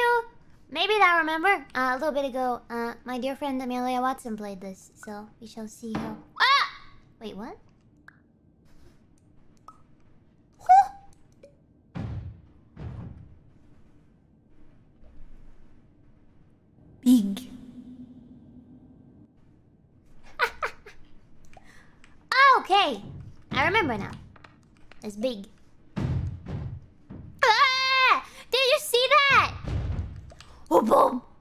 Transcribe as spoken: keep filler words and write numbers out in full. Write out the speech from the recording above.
you. Maybe that remember uh, a little bit ago. Uh, my dear friend Amelia Watson played this, so we shall see how. Ah! Wait, what? Big. Okay, I remember now. It's big. Ah! Did you see that? Oh, boom!